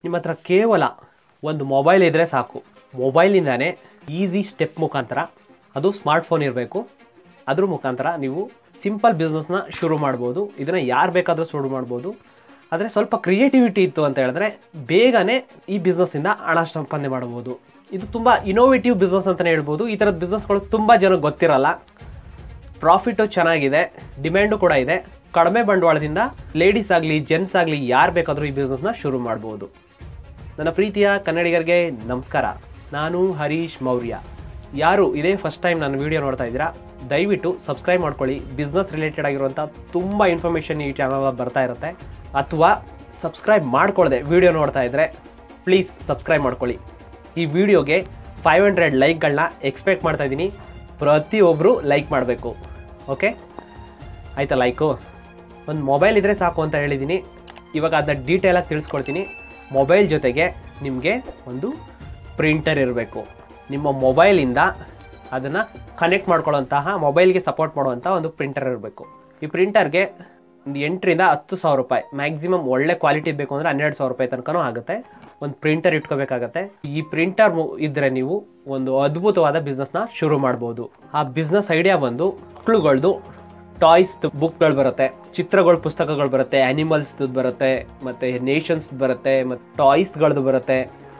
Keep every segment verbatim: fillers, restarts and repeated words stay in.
ನಿಮ್ಮ ಹತ್ರ ಕೇವಲ ಒಂದು ಮೊಬೈಲ್ ಇದ್ದರೆ ಸಾಕು. ಮೊಬೈಲಿಂದಾನೇ ಈಸಿ ಸ್ಟೆಪ್ ಮುಖಾಂತರ, ಅದು ಸ್ಮಾರ್ಟ್ಫೋನ್ ಇರಬೇಕು, ಅದ್ರ ಮುಖಾಂತರ ನೀವು ಸಿಂಪಲ್ ಬಿಸ್ನೆಸ್ನ ಶುರು ಮಾಡ್ಬೋದು. ಇದನ್ನು ಯಾರು ಬೇಕಾದರೂ ಶುರು ಮಾಡ್ಬೋದು. ಆದರೆ ಸ್ವಲ್ಪ ಕ್ರಿಯೇಟಿವಿಟಿ ಇತ್ತು ಅಂತ ಹೇಳಿದ್ರೆ ಬೇಗನೆ ಈ ಬಿಸ್ನೆಸ್ಸಿಂದ ಹಣ ಸಂಪಾದನೆ ಮಾಡ್ಬೋದು. ಇದು ತುಂಬ ಇನೋವೇಟಿವ್ ಬಿಸ್ನೆಸ್ ಅಂತಲೇ ಹೇಳ್ಬೋದು. ಈ ಥರದ ಬಿಸ್ನೆಸ್ಗಳು ತುಂಬ ಜನಕ್ಕೆ ಗೊತ್ತಿರಲ್ಲ. ಪ್ರಾಫಿಟು ಚೆನ್ನಾಗಿದೆ, ಡಿಮ್ಯಾಂಡು ಕೂಡ ಇದೆ. ಕಡಿಮೆ ಬಂಡವಾಳದಿಂದ ಲೇಡೀಸ್ ಆಗಲಿ ಜೆಂಟ್ಸ್ ಆಗಲಿ ಯಾರು ಬೇಕಾದರೂ ಈ ಬಿಸ್ನೆಸ್ನ ಶುರು ಮಾಡ್ಬೋದು. ನನ್ನ ಪ್ರೀತಿಯ ಕನ್ನಡಿಗರಿಗೆ ನಮಸ್ಕಾರ. ನಾನು ಹರೀಶ್ ಮೌರ್ಯ. ಯಾರು ಇದೇ ಫಸ್ಟ್ ಟೈಮ್ ನನ್ನ ವೀಡಿಯೋ ನೋಡ್ತಾ ಇದ್ದೀರಾ, ದಯವಿಟ್ಟು ಸಬ್ಸ್ಕ್ರೈಬ್ ಮಾಡ್ಕೊಳ್ಳಿ. ಬಿಸ್ನೆಸ್ ರಿಲೇಟೆಡ್ ಆಗಿರುವಂಥ ತುಂಬ ಇನ್ಫಾರ್ಮೇಷನ್ ಈ ಚಾನಲ್ ಬರ್ತಾ ಇರುತ್ತೆ. ಅಥವಾ ಸಬ್ಸ್ಕ್ರೈಬ್ ಮಾಡ್ಕೊಳ್ಳದೆ ವಿಡಿಯೋ ನೋಡ್ತಾ ಇದ್ದರೆ ಪ್ಲೀಸ್ ಸಬ್ಸ್ಕ್ರೈಬ್ ಮಾಡ್ಕೊಳ್ಳಿ. ಈ ವಿಡಿಯೋಗೆ ಫೈವ್ ಹಂಡ್ರೆಡ್ ಲೈಕ್ಗಳನ್ನ ಎಕ್ಸ್ಪೆಕ್ಟ್ ಮಾಡ್ತಾ ಇದ್ದೀನಿ. ಪ್ರತಿಯೊಬ್ಬರು ಲೈಕ್ ಮಾಡಬೇಕು. ಓಕೆ ಆಯಿತಾ? ಲೈಕು ಒಂದು ಮೊಬೈಲ್ ಇದ್ದರೆ ಸಾಕು ಅಂತ ಹೇಳಿದ್ದೀನಿ. ಇವಾಗ ಅದನ್ನ ಡೀಟೇಲಾಗಿ ತಿಳಿಸ್ಕೊಡ್ತೀನಿ. ಮೊಬೈಲ್ ಜೊತೆಗೆ ನಿಮಗೆ ಒಂದು ಪ್ರಿಂಟರ್ ಇರಬೇಕು. ನಿಮ್ಮ ಮೊಬೈಲಿಂದ ಅದನ್ನು ಕನೆಕ್ಟ್ ಮಾಡ್ಕೊಳ್ಳೋಂತಹ, ಮೊಬೈಲ್ಗೆ ಸಪೋರ್ಟ್ ಮಾಡುವಂಥ ಒಂದು ಪ್ರಿಂಟರ್ ಇರಬೇಕು. ಈ ಪ್ರಿಂಟರ್ಗೆ ಒಂದು ಎಂಟರಿಂದ ಹತ್ತು ಸಾವಿರ ರೂಪಾಯಿ ಮ್ಯಾಕ್ಸಿಮಮ್ ಒಳ್ಳೆ ಕ್ವಾಲಿಟಿ ಬೇಕು ಅಂದರೆ ಹನ್ನೆರಡು ಸಾವಿರ ರೂಪಾಯಿ ತನಕನೂ ಆಗುತ್ತೆ. ಒಂದು ಪ್ರಿಂಟರ್ ಇಟ್ಕೋಬೇಕಾಗತ್ತೆ. ಈ ಪ್ರಿಂಟರ್ ಇದ್ದರೆ ನೀವು ಒಂದು ಅದ್ಭುತವಾದ ಬಿಸ್ನೆಸ್ನ ಶುರು ಮಾಡ್ಬೋದು. ಆ ಬಿಸ್ನೆಸ್ ಐಡಿಯಾ ಬಂದು ಮಕ್ಕಳುಗಳದ್ದು ಟಾಯ್ಸ್ ಬುಕ್ಗಳು ಬರುತ್ತೆ, ಚಿತ್ರಗಳು ಪುಸ್ತಕಗಳು ಬರುತ್ತೆ, ಆ್ಯನಿಮಲ್ಸ್ದು ಬರುತ್ತೆ, ಮತ್ತು ನೇಷನ್ಸ್ ಬರುತ್ತೆ, ಮತ್ತು ಟಾಯ್ಸ್ಗಳದ್ದು ಬರುತ್ತೆ,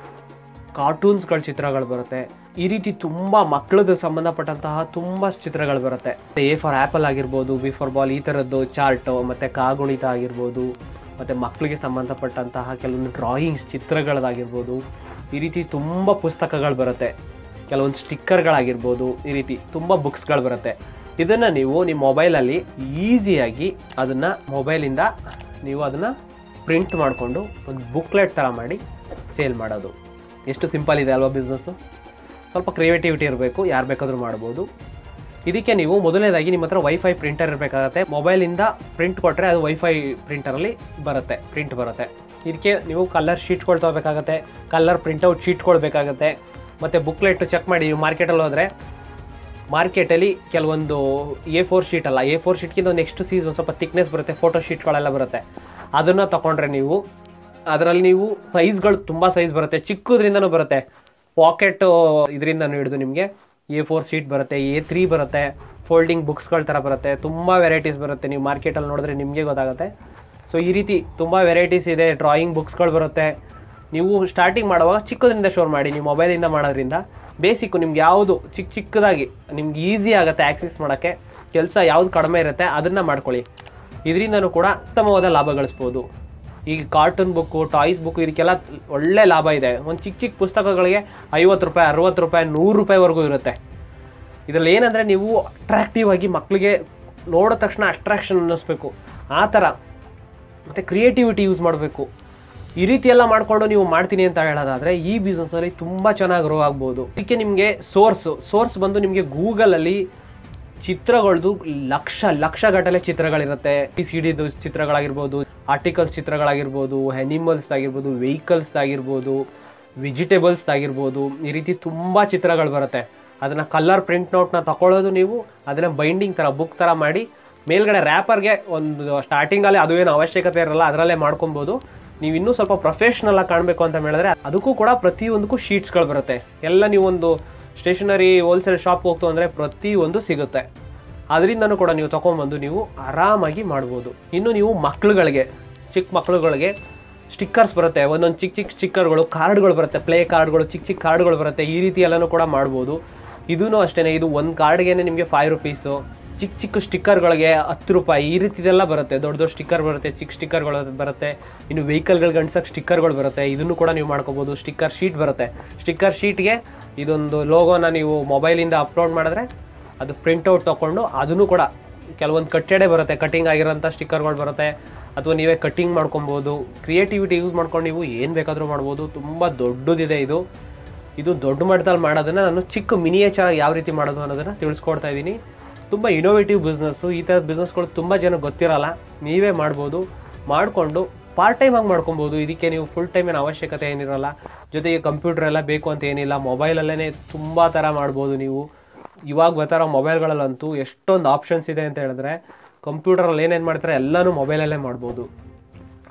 ಕಾರ್ಟೂನ್ಸ್ಗಳ ಚಿತ್ರಗಳು ಬರುತ್ತೆ. ಈ ರೀತಿ ತುಂಬ ಮಕ್ಕಳದ್ದು ಸಂಬಂಧಪಟ್ಟಂತಹ ತುಂಬ ಚಿತ್ರಗಳು ಬರುತ್ತೆ. ಎ ಫಾರ್ ಆ್ಯಪಲ್ ಆಗಿರ್ಬೋದು, ಬಿ ಫಾರ್ ಬಾಲ್, ಈ ಥರದ್ದು ಚಾರ್ಟು, ಮತ್ತು ಕಾಗುಣಿತ ಆಗಿರ್ಬೋದು, ಮತ್ತು ಮಕ್ಕಳಿಗೆ ಸಂಬಂಧಪಟ್ಟಂತಹ ಕೆಲವೊಂದು ಡ್ರಾಯಿಂಗ್ಸ್ ಚಿತ್ರಗಳದಾಗಿರ್ಬೋದು. ಈ ರೀತಿ ತುಂಬ ಪುಸ್ತಕಗಳು ಬರುತ್ತೆ. ಕೆಲವೊಂದು ಸ್ಟಿಕ್ಕರ್ಗಳಾಗಿರ್ಬೋದು. ಈ ರೀತಿ ತುಂಬ ಬುಕ್ಸ್ಗಳು ಬರುತ್ತೆ. ಇದನ್ನು ನೀವು ನಿಮ್ಮ ಮೊಬೈಲಲ್ಲಿ ಈಸಿಯಾಗಿ ಅದನ್ನು ಮೊಬೈಲಿಂದ ನೀವು ಅದನ್ನು ಪ್ರಿಂಟ್ ಮಾಡಿಕೊಂಡು ಒಂದು ಬುಕ್ಲೆಟ್ ಥರ ಮಾಡಿ ಸೇಲ್ ಮಾಡೋದು. ಎಷ್ಟು ಸಿಂಪಲ್ ಇದೆ ಅಲ್ವಾ ಬಿಸ್ನೆಸ್ಸು? ಸ್ವಲ್ಪ ಕ್ರಿಯೇಟಿವಿಟಿ ಇರಬೇಕು, ಯಾರು ಬೇಕಾದರೂ ಮಾಡ್ಬೋದು. ಇದಕ್ಕೆ ನೀವು ಮೊದಲನೇದಾಗಿ ನಿಮ್ಮ ಹತ್ರ ವೈಫೈ ಪ್ರಿಂಟರ್ ಇರಬೇಕಾಗತ್ತೆ. ಮೊಬೈಲಿಂದ ಪ್ರಿಂಟ್ ಕೊಟ್ಟರೆ ಅದು ವೈಫೈ ಪ್ರಿಂಟರಲ್ಲಿ ಬರುತ್ತೆ, ಪ್ರಿಂಟ್ ಬರುತ್ತೆ. ಇದಕ್ಕೆ ನೀವು ಕಲರ್ ಶೀಟ್ಗಳು ತೊಗೋಬೇಕಾಗತ್ತೆ, ಕಲರ್ ಪ್ರಿಂಟೌಟ್ ಶೀಟ್ಗಳು ಬೇಕಾಗುತ್ತೆ. ಮತ್ತು ಬುಕ್ಲೆಟ್ ಚೆಕ್ ಮಾಡಿ. ನೀವು ಮಾರ್ಕೆಟಲ್ಲಿ ಹೋದರೆ ಮಾರ್ಕೆಟಲ್ಲಿ ಕೆಲವೊಂದು ಎ ಫೋರ್ ಶೀಟ್ ಅಲ್ಲ, ಎ ಫೋರ್ ಶೀಟ್ಗಿಂತ ನೆಕ್ಸ್ಟ್ ಸೀಸ್ ಒಂದು ಸ್ವಲ್ಪ ಥಿಕ್ನೆಸ್ ಬರುತ್ತೆ, ಫೋಟೋ ಶೀಟ್ಗಳೆಲ್ಲ ಬರುತ್ತೆ. ಅದನ್ನು ತೊಗೊಂಡ್ರೆ ನೀವು ಅದರಲ್ಲಿ ನೀವು ಸೈಜ್ಗಳು ತುಂಬ ಸೈಜ್ ಬರುತ್ತೆ, ಚಿಕ್ಕದ್ರಿಂದನೂ ಬರುತ್ತೆ. ಪಾಕೆಟು ಇದರಿಂದನೂ ಹಿಡಿದು ನಿಮಗೆ ಎ ಫೋರ್ ಶೀಟ್ ಬರುತ್ತೆ, ಎ ತ್ರೀ ಬರುತ್ತೆ, ಫೋಲ್ಡಿಂಗ್ ಬುಕ್ಸ್ಗಳ ಥರ ಬರುತ್ತೆ. ತುಂಬ ವೆರೈಟೀಸ್ ಬರುತ್ತೆ. ನೀವು ಮಾರ್ಕೆಟಲ್ಲಿ ನೋಡಿದ್ರೆ ನಿಮಗೆ ಗೊತ್ತಾಗುತ್ತೆ. ಸೊ ಈ ರೀತಿ ತುಂಬ ವೆರೈಟೀಸ್ ಇದೆ. ಡ್ರಾಯಿಂಗ್ ಬುಕ್ಸ್ಗಳು ಬರುತ್ತೆ. ನೀವು ಸ್ಟಾರ್ಟಿಂಗ್ ಮಾಡುವಾಗ ಚಿಕ್ಕದ್ರಿಂದ ಶುರು ಮಾಡಿ. ನೀವು ಮೊಬೈಲಿಂದ ಮಾಡೋದ್ರಿಂದ ಬೇಸಿಕ್ಕು ನಿಮ್ಗೆ ಯಾವುದು ಚಿಕ್ಕ ಚಿಕ್ಕದಾಗಿ ನಿಮ್ಗೆ ಈಸಿ ಆಗುತ್ತೆ ಆ್ಯಕ್ಸೆಸ್ ಮಾಡೋಕ್ಕೆ. ಕೆಲಸ ಯಾವುದು ಕಡಿಮೆ ಇರುತ್ತೆ ಅದನ್ನು ಮಾಡ್ಕೊಳ್ಳಿ. ಇದರಿಂದನೂ ಕೂಡ ಉತ್ತಮವಾದ ಲಾಭ ಗಳಿಸ್ಬೋದು. ಈಗ ಕಾರ್ಟೂನ್ ಬುಕ್ಕು, ಟಾಯ್ಸ್ ಬುಕ್ಕು ಇದಕ್ಕೆಲ್ಲ ಒಳ್ಳೆ ಲಾಭ ಇದೆ. ಒಂದು ಚಿಕ್ಕ ಚಿಕ್ಕ ಪುಸ್ತಕಗಳಿಗೆ ಐವತ್ತು ರೂಪಾಯಿ, ಅರುವತ್ತು ರೂಪಾಯಿ, ನೂರು ರೂಪಾಯಿವರೆಗೂ ಇರುತ್ತೆ. ಇದರಲ್ಲಿ ಏನಂದರೆ ನೀವು ಅಟ್ರಾಕ್ಟಿವ್ ಆಗಿ ಮಕ್ಕಳಿಗೆ ನೋಡೋ ತಕ್ಷಣ ಅಟ್ರಾಕ್ಷನ್ ಅನ್ನಿಸ್ಬೇಕು, ಆ ಥರ. ಮತ್ತು ಕ್ರಿಯೇಟಿವಿಟಿ ಯೂಸ್ ಮಾಡಬೇಕು. ಈ ರೀತಿ ಎಲ್ಲ ಮಾಡಿಕೊಂಡು ನೀವು ಮಾಡ್ತೀನಿ ಅಂತ ಹೇಳೋದಾದರೆ ಈ ಬಿಸ್ನೆಸ್ಸಲ್ಲಿ ತುಂಬ ಚೆನ್ನಾಗಿ ಗ್ರೋ ಆಗ್ಬೋದು. ಇದಕ್ಕೆ ನಿಮಗೆ ಸೋರ್ಸು ಸೋರ್ಸ್ ಬಂದು ನಿಮಗೆ ಗೂಗಲಲ್ಲಿ ಚಿತ್ರಗಳದ್ದು ಲಕ್ಷ ಲಕ್ಷ ಗಟ್ಟಲೆ ಚಿತ್ರಗಳಿರುತ್ತೆ. ಈ ಸಿ ಡಿದು ಚಿತ್ರಗಳಾಗಿರ್ಬೋದು, ಆರ್ಟಿಕಲ್ಸ್ ಚಿತ್ರಗಳಾಗಿರ್ಬೋದು, ಆ್ಯನಿಮಲ್ಸ್ ಆಗಿರ್ಬೋದು, ವೆಹಿಕಲ್ಸ್ ಆಗಿರ್ಬೋದು, ವೆಜಿಟೇಬಲ್ಸ್ ಆಗಿರ್ಬೋದು. ಈ ರೀತಿ ತುಂಬ ಚಿತ್ರಗಳು ಬರುತ್ತೆ. ಅದನ್ನು ಕಲರ್ ಪ್ರಿಂಟ್ ಔಟ್ನ ತಗೊಳ್ಳೋದು, ನೀವು ಅದನ್ನು ಬೈಂಡಿಂಗ್ ಥರ ಬುಕ್ ಥರ ಮಾಡಿ ಮೇಲ್ಗಡೆ ರ್ಯಾಪರ್ಗೆ ಒಂದು ಸ್ಟಾರ್ಟಿಂಗಲ್ಲಿ ಅದು ಏನು ಅವಶ್ಯಕತೆ ಇರಲ್ಲ, ಅದರಲ್ಲೇ ಮಾಡ್ಕೊಬೋದು. ನೀವು ಇನ್ನೂ ಸ್ವಲ್ಪ ಪ್ರೊಫೆಷ್ನಲ್ ಆಗಿ ಕಾಣಬೇಕು ಅಂತ ಹೇಳಿದ್ರೆ ಅದಕ್ಕೂ ಕೂಡ ಪ್ರತಿಯೊಂದಕ್ಕೂ ಶೀಟ್ಸ್ಗಳು ಬರುತ್ತೆ. ಎಲ್ಲ ನೀವೊಂದು ಸ್ಟೇಷನರಿ ಹೋಲ್ಸೇಲ್ ಶಾಪ್ ಹೋಗ್ತು ಅಂದರೆ ಪ್ರತಿಯೊಂದು ಸಿಗುತ್ತೆ. ಅದರಿಂದನೂ ಕೂಡ ನೀವು ತೊಗೊಂಬಂದು ನೀವು ಆರಾಮಾಗಿ ಮಾಡ್ಬೋದು. ಇನ್ನು ನೀವು ಮಕ್ಕಳುಗಳಿಗೆ, ಚಿಕ್ಕ ಮಕ್ಕಳುಗಳಿಗೆ ಸ್ಟಿಕ್ಕರ್ಸ್ ಬರುತ್ತೆ. ಒಂದೊಂದು ಚಿಕ್ಕ ಚಿಕ್ಕ ಸ್ಟಿಕ್ಕರ್ಗಳು, ಕಾರ್ಡ್ಗಳು ಬರುತ್ತೆ, ಪ್ಲೇ ಕಾರ್ಡ್ಗಳು, ಚಿಕ್ಕ ಚಿಕ್ಕ ಕಾರ್ಡ್ಗಳು ಬರುತ್ತೆ. ಈ ರೀತಿ ಎಲ್ಲನೂ ಕೂಡ ಮಾಡ್ಬೋದು. ಇದೂ ಅಷ್ಟೇ. ಇದು ಒಂದು ಕಾರ್ಡ್ಗೆ ನಿಮಗೆ ಫೈವ್ ರುಪೀಸು. ಚಿಕ್ಕ ಚಿಕ್ಕ ಸ್ಟಿಕ್ಕರ್ಗಳಿಗೆ ಹತ್ತು ರೂಪಾಯಿ. ಈ ರೀತಿದೆಲ್ಲ ಬರುತ್ತೆ. ದೊಡ್ಡ ದೊಡ್ಡ ಸ್ಟಿಕ್ಕರ್ ಬರುತ್ತೆ, ಚಿಕ್ಕ ಸ್ಟಿಕ್ಕರ್ಗಳು ಬರುತ್ತೆ. ಇನ್ನು ವೆಹಿಕಲ್ಗಳಿಗೆ ಅಂಟಿಸೋಕ್ಕೆ ಸ್ಟಿಕ್ಕರ್ಗಳು ಬರುತ್ತೆ. ಇದನ್ನು ಕೂಡ ನೀವು ಮಾಡ್ಕೋಬೋದು. ಸ್ಟಿಕ್ಕರ್ ಶೀಟ್ ಬರುತ್ತೆ. ಸ್ಟಿಕ್ಕರ್ ಶೀಟ್ಗೆ ಇದೊಂದು ಲೋಗೋನ ನೀವು ಮೊಬೈಲಿಂದ ಅಪ್ಲೋಡ್ ಮಾಡಿದ್ರೆ ಅದು ಪ್ರಿಂಟೌಟ್ ತೊಗೊಂಡು ಅದನ್ನು ಕೂಡ ಕೆಲವೊಂದು ಕಟ್ಟೆಡೆ ಬರುತ್ತೆ, ಕಟ್ಟಿಂಗ್ ಆಗಿರೋಂಥ ಸ್ಟಿಕ್ಕರ್ಗಳು ಬರುತ್ತೆ. ಅಥವಾ ನೀವೇ ಕಟ್ಟಿಂಗ್ ಮಾಡ್ಕೊಬೋದು. ಕ್ರಿಯೇಟಿವಿಟಿ ಯೂಸ್ ಮಾಡ್ಕೊಂಡು ನೀವು ಏನು ಬೇಕಾದರೂ ಮಾಡ್ಬೋದು. ತುಂಬ ದೊಡ್ಡದಿದೆ ಇದು. ಇದು ದೊಡ್ಡ ಮಟ್ಟದಲ್ಲಿ ಮಾಡೋದನ್ನು ನಾನು ಚಿಕ್ಕ ಮಿನಿಯೇಚರ್ ಯಾವ ರೀತಿ ಮಾಡೋದು ಅನ್ನೋದನ್ನು ತಿಳಿಸ್ಕೊಡ್ತಾ ಇದ್ದೀನಿ. ತುಂಬ ಇನೋವೇಟಿವ್ ಬಿಸ್ನೆಸ್ಸು. ಈ ಥರದ ಬಿಸ್ನೆಸ್ಗಳು ತುಂಬ ಜನ ಗೊತ್ತಿರಲ್ಲ. ನೀವೇ ಮಾಡ್ಬೋದು. ಮಾಡಿಕೊಂಡು ಪಾರ್ಟ್ ಟೈಮ್ ಆಗಿ ಮಾಡ್ಕೊಬೋದು. ಇದಕ್ಕೆ ನೀವು ಫುಲ್ ಟೈಮ್ ಏನು ಅವಶ್ಯಕತೆ ಏನಿರಲ್ಲ. ಜೊತೆಗೆ ಕಂಪ್ಯೂಟರ್ ಎಲ್ಲ ಬೇಕು ಅಂತ ಏನಿಲ್ಲ. ಮೊಬೈಲಲ್ಲೇ ತುಂಬ ಥರ ಮಾಡ್ಬೋದು ನೀವು. ಇವಾಗ ಬರ್ತಾರೋ ಮೊಬೈಲ್ಗಳಲ್ಲಂತೂ ಎಷ್ಟೊಂದು ಆಪ್ಷನ್ಸ್ ಇದೆ ಅಂತ ಹೇಳಿದ್ರೆ ಕಂಪ್ಯೂಟರಲ್ಲಿ ಏನೇನು ಮಾಡ್ತಾರೆ ಎಲ್ಲನೂ ಮೊಬೈಲಲ್ಲೇ ಮಾಡ್ಬೋದು.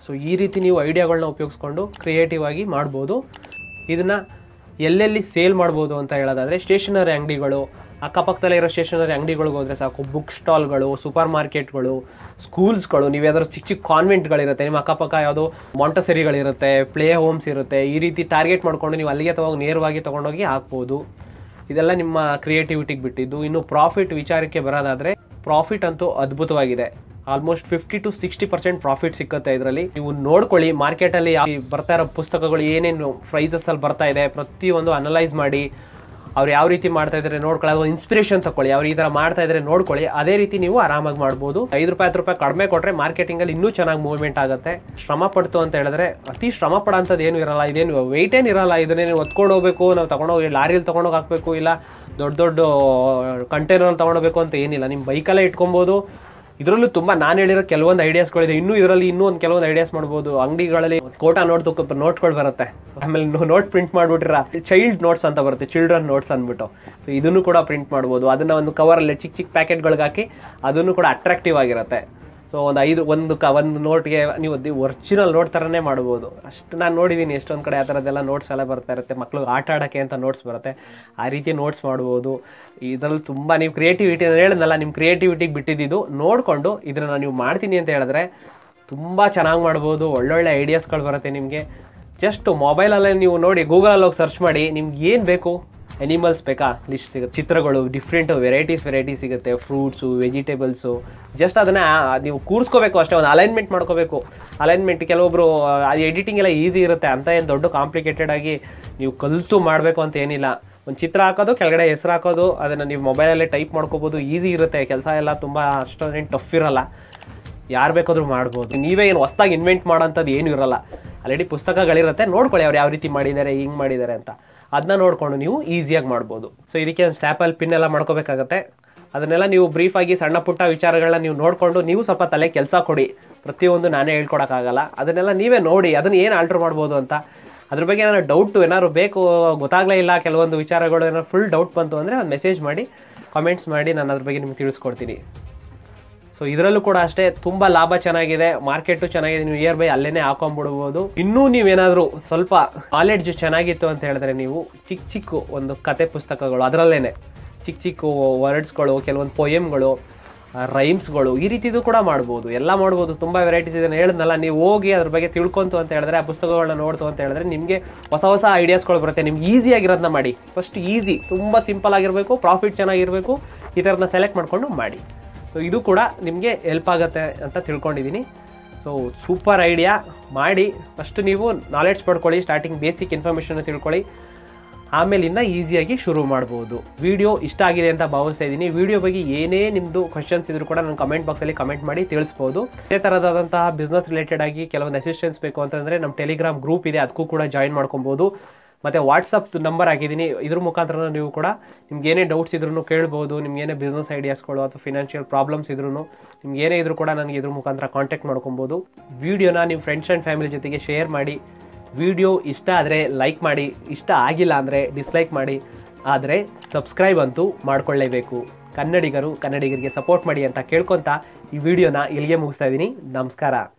ಸೊ ಈ ರೀತಿ ನೀವು ಐಡಿಯಾಗಳನ್ನ ಉಪಯೋಗಿಸ್ಕೊಂಡು ಕ್ರಿಯೇಟಿವ್ ಆಗಿ ಮಾಡ್ಬೋದು. ಇದನ್ನು ಎಲ್ಲೆಲ್ಲಿ ಸೇಲ್ ಮಾಡ್ಬೋದು ಅಂತ ಹೇಳೋದಾದರೆ ಸ್ಟೇಷನರಿ ಅಂಗಡಿಗಳು, ಅಕ್ಕಪಕ್ಕದಲ್ಲೇ ಇರೋ ಸ್ಟೇಷನರಿ ಅಂಗಡಿಗಳಿಗೆ ಹೋದರೆ ಸಾಕು, ಬುಕ್ ಸ್ಟಾಲ್ಗಳು, ಸೂಪರ್ ಮಾರ್ಕೆಟ್ಗಳು, ಸ್ಕೂಲ್ಸ್ಗಳು, ನೀವು ಯಾವ್ದಾದ್ರು ಚಿಕ್ಕ ಚಿಕ್ಕ ಕಾನ್ವೆಂಟ್ಗಳಿರುತ್ತೆ, ನಿಮ್ಮ ಅಕ್ಕಪಕ್ಕ ಯಾವುದೋ ಮಾಂಟಸರಿಗಳಿರುತ್ತೆ, ಪ್ಲೇ ಹೋಮ್ಸ್ ಇರುತ್ತೆ, ಈ ರೀತಿ ಟಾರ್ಗೆಟ್ ಮಾಡಿಕೊಂಡು ನೀವು ಅಲ್ಲಿಗೆ ತಗೊಂಡು ನೇರವಾಗಿ ತೊಗೊಂಡೋಗಿ ಹಾಕ್ಬೋದು. ಇದೆಲ್ಲ ನಿಮ್ಮ ಕ್ರಿಯೇಟಿವಿಟಿಗೆ ಬಿಟ್ಟಿದ್ದು. ಇನ್ನು ಪ್ರಾಫಿಟ್ ವಿಚಾರಕ್ಕೆ ಬರೋದಾದರೆ ಪ್ರಾಫಿಟ್ ಅಂತೂ ಅದ್ಭುತವಾಗಿದೆ. Almost fifty to sixty percent profit ಸಿಕ್ಕುತ್ತೆ ಇದರಲ್ಲಿ. ನೀವು ನೋಡ್ಕೊಳ್ಳಿ, ಮಾರ್ಕೆಟಲ್ಲಿ ಬರ್ತಾ ಇರೋ ಪುಸ್ತಕಗಳು ಏನೇನು ಪ್ರೈಸಸ್ಸಲ್ಲಿ ಬರ್ತಾ ಇದೆ ಪ್ರತಿಯೊಂದು ಅನಲೈಸ್ ಮಾಡಿ, ಅವ್ರು ಯಾವ ರೀತಿ ಮಾಡ್ತಾ ಇದ್ದಾರೆ ನೋಡ್ಕೊಳ್ಳಿ, ಅದು ಇನ್ಸ್ಪಿರೇಷನ್ ತಗೊಳ್ಳಿ, ಅವ್ರು ಈ ಥರ ಮಾಡ್ತಾ ಇದ್ದಾರೆ ನೋಡ್ಕೊಳ್ಳಿ. ಅದೇ ರೀತಿ ನೀವು ಆರಾಮಾಗಿ ಮಾಡ್ಬೋದು. ಐದು ರೂಪಾಯಿ ಹತ್ತು ರೂಪಾಯಿ ಕಡಿಮೆ ಕೊಟ್ಟರೆ ಮಾರ್ಕೆಟಿಂಗಲ್ಲಿ ಇನ್ನೂ ಚೆನ್ನಾಗಿ ಮೂವ್ಮೆಂಟ್ ಆಗುತ್ತೆ. ಶ್ರಮ ಪಡ್ತು ಅಂತ ಹೇಳಿದ್ರೆ ಅತಿ ಶ್ರಮ ಪಡೋಂಥದ್ದು ಏನು ಇರಲ್ಲ, ಇದೇನು ವೆಯ್ಟ್ ಏನು ಇರಲ್ಲ. ಇದನ್ನೇ ನೀವು ಹೊತ್ಕೊಂಡು ಹೋಗ್ಬೇಕು, ನಾವು ತೊಗೊಂಡೋಗಿ ಲಾರಿಯಲ್ಲಿ ತೊಗೊಂಡೋಗಿ ಹಾಕಬೇಕು, ಇಲ್ಲ ದೊಡ್ಡ ದೊಡ್ಡ ಕಂಟೈನರಲ್ಲಿ ತೊಗೊಂಡೋಗ್ಬೇಕು ಅಂತ ಏನಿಲ್ಲ. ನಿಮ್ಮ ಬೈಕಲ್ಲೇ ಇಟ್ಕೊಬೋದು. ಇದರಲ್ಲೂ ತುಂಬ ನಾನು ಹೇಳಿರೋ ಕೆಲವೊಂದು ಐಡಿಯಾಸ್ಗಳಿದೆ. ಇನ್ನೂ ಇದರಲ್ಲಿ ಇನ್ನೂ ಒಂದು ಕೆಲವೊಂದು ಐಡಿಯಾಸ್ ಮಾಡ್ಬೋದು. ಅಂಗಡಿಗಳಲ್ಲಿ ಕೋಟಾ ನೋಟ್ ನೋಟ್ಗಳು ಬರುತ್ತೆ, ಆಮೇಲೆ ನೋಟ್ ಪ್ರಿಂಟ್ ಮಾಡಿಬಿಟ್ರ ಚೈಲ್ಡ್ ನೋಟ್ಸ್ ಅಂತ ಬರುತ್ತೆ, ಚಿಲ್ಡ್ರನ್ ನೋಟ್ಸ್ ಅಂದ್ಬಿಟ್ಟು. ಸೊ ಇದನ್ನು ಕೂಡ ಪ್ರಿಂಟ್ ಮಾಡ್ಬೋದು. ಅದನ್ನು ಒಂದು ಕವರಲ್ಲಿ ಚಿಕ್ಕ ಚಿಕ್ಕ ಪ್ಯಾಕೆಟ್ಗಳಿಗೆ ಹಾಕಿ ಅದನ್ನು ಕೂಡ ಅಟ್ರಾಕ್ಟಿವ್ ಆಗಿರುತ್ತೆ. ಸೊ ಒಂದು ಐದು ಒಂದು ಕ ಒಂದು ನೋಟ್ಗೆ ನೀವು ಒರಿಜಿನಲ್ ನೋಟ್ ಥರನೇ ಮಾಡ್ಬೋದು. ಅಷ್ಟು ನಾನು ನೋಡಿದ್ದೀನಿ, ಎಷ್ಟೊಂದು ಕಡೆ ಆ ಥರದ್ದೆಲ್ಲ ನೋಟ್ಸ್ ಎಲ್ಲ ಬರ್ತಾ ಇರುತ್ತೆ. ಮಕ್ಳಿಗೆ ಆಟ ಆಡೋಕ್ಕೆ ಅಂತ ನೋಟ್ಸ್ ಬರುತ್ತೆ, ಆ ರೀತಿ ನೋಟ್ಸ್ ಮಾಡ್ಬೋದು. ಇದರಲ್ಲಿ ತುಂಬ ನೀವು ಕ್ರಿಯೇಟಿವಿಟಿ ಹೇಳಿದ್ನಲ್ಲ, ನಿಮ್ಮ ಕ್ರಿಯೇಟಿವಿಟಿಗೆ ಬಿಟ್ಟಿದ್ದು ನೋಡಿಕೊಂಡು ಇದನ್ನು ನೀವು ಮಾಡ್ತೀನಿ ಅಂತ ಹೇಳಿದ್ರೆ ತುಂಬ ಚೆನ್ನಾಗಿ ಮಾಡ್ಬೋದು. ಒಳ್ಳೊಳ್ಳೆ ಐಡಿಯಾಸ್ಗಳು ಬರುತ್ತೆ ನಿಮಗೆ. ಜಸ್ಟ್ ಮೊಬೈಲಲ್ಲೇ ನೀವು ನೋಡಿ, ಗೂಗಲಲ್ಲಿ ಹೋಗಿ ಸರ್ಚ್ ಮಾಡಿ, ನಿಮ್ಗೆ ಏನು ಬೇಕು, ಎನಿಮಲ್ಸ್ ಬೇಕಾ ಲಿಸ್ಟ್ ಸಿಗುತ್ತೆ, ಚಿತ್ರಗಳು ಡಿಫ್ರೆಂಟ್ ವೆರೈಟೀಸ್ ವೆರೈಟಿ ಸಿಗುತ್ತೆ, ಫ್ರೂಟ್ಸು, ವೆಜಿಟೇಬಲ್ಸು. ಜಸ್ಟ್ ಅದನ್ನು ನೀವು ಕೂರಿಸ್ಕೋಬೇಕು ಅಷ್ಟೇ, ಒಂದು ಅಲೈನ್ಮೆಂಟ್ ಮಾಡ್ಕೋಬೇಕು. ಅಲೈನ್ಮೆಂಟ್ ಕೆಲವೊಬ್ಬರು ಅದು ಎಡಿಟಿಂಗ್ ಎಲ್ಲ ಈಸಿ ಇರುತ್ತೆ, ಅಂತ ಏನು ದೊಡ್ಡ ಕಾಂಪ್ಲಿಕೇಟೆಡ್ ಆಗಿ ನೀವು ಕಲಿತು ಮಾಡಬೇಕು ಅಂತ ಏನಿಲ್ಲ. ಒಂದು ಚಿತ್ರ ಹಾಕೋದು, ಕೆಳಗಡೆ ಹೆಸರು ಹಾಕೋದು, ಅದನ್ನು ನೀವು ಮೊಬೈಲಲ್ಲೇ ಟೈಪ್ ಮಾಡ್ಕೋಬೋದು. ಈಸಿ ಇರುತ್ತೆ ಕೆಲಸ ಎಲ್ಲ, ತುಂಬ ಅಷ್ಟೊಂದೇನು ಟಫ್ ಇರೋಲ್ಲ, ಯಾರು ಬೇಕಾದರೂ ಮಾಡ್ಬೋದು. ನೀವೇ ಏನು ಹೊಸ್ದಾಗಿ ಇನ್ವೆಂಟ್ ಮಾಡೋಂಥದ್ದು ಏನೂ ಇರೋಲ್ಲ. ಆಲ್ರೆಡಿ ಪುಸ್ತಕಗಳಿರುತ್ತೆ, ನೋಡ್ಕೊಳ್ಳಿ ಅವ್ರು ಯಾವ ರೀತಿ ಮಾಡಿದ್ದಾರೆ, ಹಿಂಗೆ ಮಾಡಿದ್ದಾರೆ ಅಂತ. ಅದನ್ನ ನೋಡಿಕೊಂಡು ನೀವು ಈಸಿಯಾಗಿ ಮಾಡ್ಬೋದು. ಸೊ ಇದಕ್ಕೆ ಒಂದು ಸ್ಟ್ಯಾಪಲ್ ಪಿನ್ ಎಲ್ಲ ಮಾಡ್ಕೋಬೇಕಾಗತ್ತೆ. ಅದನ್ನೆಲ್ಲ ನೀವು ಬ್ರೀಫಾಗಿ ಸಣ್ಣ ಪುಟ್ಟ ವಿಚಾರಗಳನ್ನ ನೀವು ನೋಡಿಕೊಂಡು ನೀವು ಸ್ವಲ್ಪ ತಲೆ ಕೆಲಸ ಕೊಡಿ. ಪ್ರತಿಯೊಂದು ನಾನೇ ಹೇಳ್ಕೊಡೋಕ್ಕಾಗಲ್ಲ, ಅದನ್ನೆಲ್ಲ ನೀವೇ ನೋಡಿ ಅದನ್ನು ಏನು ಆಲ್ಟ್ರ್ ಮಾಡ್ಬೋದು ಅಂತ. ಅದ್ರ ಬಗ್ಗೆ ಏನಾದ್ರು ಡೌಟು ಏನಾದ್ರು ಬೇಕು, ಗೊತ್ತಾಗಲೇ ಇಲ್ಲ ಕೆಲವೊಂದು ವಿಚಾರಗಳು, ಏನಾದ್ರು ಫುಲ್ ಡೌಟ್ ಬಂತು ಅಂದರೆ ಒಂದು ಮೆಸೇಜ್ ಮಾಡಿ, ಕಾಮೆಂಟ್ಸ್ ಮಾಡಿ, ನಾನು ಅದ್ರ ಬಗ್ಗೆ ನಿಮ್ಗೆ ತಿಳಿಸ್ಕೊಡ್ತೀನಿ. ಸೊ ಇದರಲ್ಲೂ ಕೂಡ ಅಷ್ಟೇ ತುಂಬ ಲಾಭ ಚೆನ್ನಾಗಿದೆ, ಮಾರ್ಕೆಟು ಚೆನ್ನಾಗಿದೆ. ನೀವು ಇಯರ್ ಬೈ ಅಲ್ಲೇ ಹಾಕೊಂಡ್ಬಿಡ್ಬೋದು. ಇನ್ನೂ ನೀವೇನಾದರೂ ಸ್ವಲ್ಪ ನಾಲೆಡ್ಜ್ ಚೆನ್ನಾಗಿತ್ತು ಅಂತ ಹೇಳಿದ್ರೆ ನೀವು ಚಿಕ್ಕ ಚಿಕ್ಕ ಒಂದು ಕತೆ ಪುಸ್ತಕಗಳು, ಅದರಲ್ಲೇ ಚಿಕ್ಕ ಚಿಕ್ಕ ವರ್ಡ್ಸ್ಗಳು, ಕೆಲವೊಂದು ಪೊಯಮ್ಗಳು, ರೈಮ್ಸ್ಗಳು, ಈ ರೀತಿದು ಕೂಡ ಮಾಡ್ಬೋದು. ಎಲ್ಲ ಮಾಡ್ಬೋದು. ತುಂಬ ವೆರೈಟೀಸ್ ಇದೆ. ಹೇಳಿದ್ನಲ್ಲ, ನೀವು ಹೋಗಿ ಅದ್ರ ಬಗ್ಗೆ ತಿಳ್ಕೊಂತು ಅಂತ ಹೇಳಿದ್ರೆ, ಆ ಪುಸ್ತಕಗಳನ್ನ ನೋಡ್ತು ಅಂತ ಹೇಳಿದ್ರೆ ನಿಮಗೆ ಹೊಸ ಹೊಸ ಐಡಿಯಾಸ್ಗಳು ಬರುತ್ತೆ. ನಿಮ್ಗೆ ಈಸಿಯಾಗಿರೋದನ್ನ ಮಾಡಿ. ಫಸ್ಟ್ ಈಸಿ, ತುಂಬ ಸಿಂಪಲ್ ಆಗಿರಬೇಕು, ಪ್ರಾಫಿಟ್ ಚೆನ್ನಾಗಿರಬೇಕು. ಈ ಥರದನ್ನ ಸೆಲೆಕ್ಟ್ ಮಾಡಿಕೊಂಡು ಮಾಡಿ. ಸೊ ಇದು ಕೂಡ ನಿಮಗೆ ಹೆಲ್ಪ್ ಆಗುತ್ತೆ ಅಂತ ತಿಳ್ಕೊಂಡಿದ್ದೀನಿ. ಸೊ ಸೂಪರ್ ಐಡಿಯಾ ಮಾಡಿ. ಫಸ್ಟ್ ನೀವು ನಾಲೆಡ್ಜ್ ಪಡ್ಕೊಳ್ಳಿ, ಸ್ಟಾರ್ಟಿಂಗ್ ಬೇಸಿಕ್ ಇನ್ಫಾರ್ಮೇಷನ್ ತಿಳ್ಕೊಳ್ಳಿ, ಆಮೇಲಿಂದ ಈಸಿಯಾಗಿ ಶುರು ಮಾಡ್ಬೋದು. ವಿಡಿಯೋ ಇಷ್ಟ ಆಗಿದೆ ಅಂತ ಭಾವಿಸ್ತಾ ಇದ್ದೀನಿ. ವಿಡಿಯೋ ಬಗ್ಗೆ ಏನೇ ನಿಮ್ಮದು ಕ್ವಶನ್ಸ್ ಇದ್ರೂ ಕೂಡ ನಾನು ಕಮೆಂಟ್ ಬಾಕ್ಸಲ್ಲಿ ಕಮೆಂಟ್ ಮಾಡಿ ತಿಳಿಸ್ಬೋದು. ಇದೇ ಥರದಾದಂತಹ ಬಿಸ್ನೆಸ್ ರಿಲೇಟೆಡ್ ಆಗಿ ಕೆಲವೊಂದು ಅಸಿಸ್ಟೆನ್ಸ್ ಬೇಕು ಅಂತಂದರೆ ನಮ್ಮ ಟೆಲಿಗ್ರಾಮ್ ಗ್ರೂಪ್ ಇದೆ, ಅದಕ್ಕೂ ಕೂಡ ಜಾಯಿನ್ ಮಾಡ್ಕೊಬೋದು. ಮತ್ತು ವಾಟ್ಸಪ್ ನಂಬರ್ ಹಾಕಿದ್ದೀನಿ, ಇದ್ರ ಮುಖಾಂತರ ನೀವು ಕೂಡ ನಿಮ್ಗೆ ಏನೇ ಡೌಟ್ಸ್ ಇದ್ರೂ ಕೇಳ್ಬೋದು. ನಿಮ್ಗೆ ಏನೇ ಬಿಸ್ನೆಸ್ ಐಡಿಯಾಸ್ಗಳು ಅಥವಾ ಫಿನಾನ್ಷಿಯಲ್ ಪ್ರಾಬ್ಲಮ್ಸ್ ಇದ್ರೂ ನಿಮ್ಗೆ ಏನೇ ಇದ್ರೂ ಕೂಡ ನನಗೆ ಇದ್ರ ಮುಖಾಂತರ ಕಾಂಟ್ಯಾಕ್ಟ್ ಮಾಡ್ಕೊಬೋದು. ವಿಡಿಯೋನ ನಿಮ್ಮ ಫ್ರೆಂಡ್ಸ್ ಆ್ಯಂಡ್ ಫ್ಯಾಮಿಲಿ ಜೊತೆಗೆ ಶೇರ್ ಮಾಡಿ. ವಿಡಿಯೋ ಇಷ್ಟ ಆದರೆ ಲೈಕ್ ಮಾಡಿ, ಇಷ್ಟ ಆಗಿಲ್ಲ ಅಂದರೆ ಡಿಸ್ಲೈಕ್ ಮಾಡಿ. ಆದರೆ ಸಬ್ಸ್ಕ್ರೈಬ್ ಅಂತೂ ಮಾಡ್ಕೊಳ್ಳೇಬೇಕು. ಕನ್ನಡಿಗರು ಕನ್ನಡಿಗರಿಗೆ ಸಪೋರ್ಟ್ ಮಾಡಿ ಅಂತ ಕೇಳ್ಕೊತಾ ಈ ವಿಡಿಯೋನ ಇಲ್ಲಿಗೆ ಮುಗಿಸ್ತಾ ಇದ್ದೀನಿ. ನಮಸ್ಕಾರ.